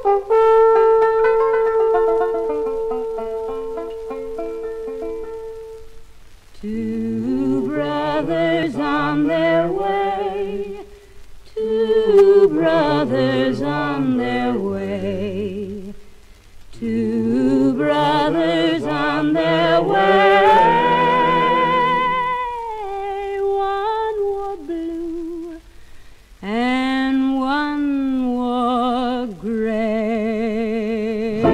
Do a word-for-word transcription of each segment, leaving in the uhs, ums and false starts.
Two brothers on their way, two brothers on their way, two brothers on their way. One wore blue and one wore gray.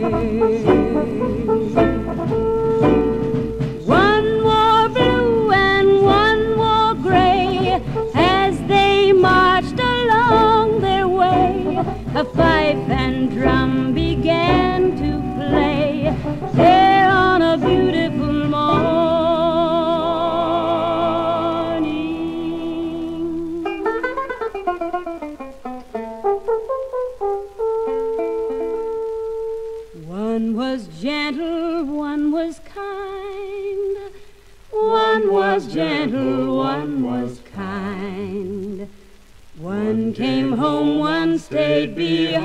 One wore blue and one wore gray. As they marched along their way, a fife and drum began to play there on a beautiful morning. One was gentle, one was kind. One was gentle, one was kind. One came home, one stayed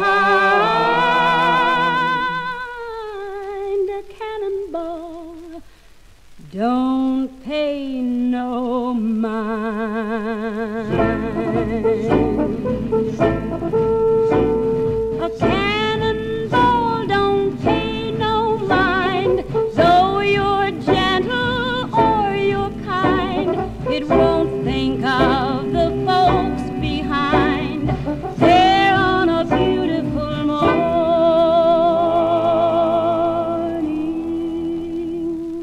behind. A cannonball don't pay no mind. A cannonball don't pay no mind. Though you're gentle or you're kind, it won't think of the folks behind. They're on a beautiful morning.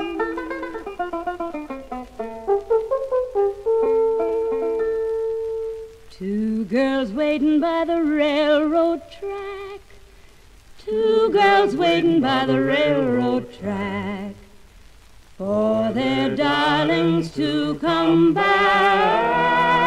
Two girls waiting by the railroad track, two girls waiting by the railroad track, for their darlings to come back.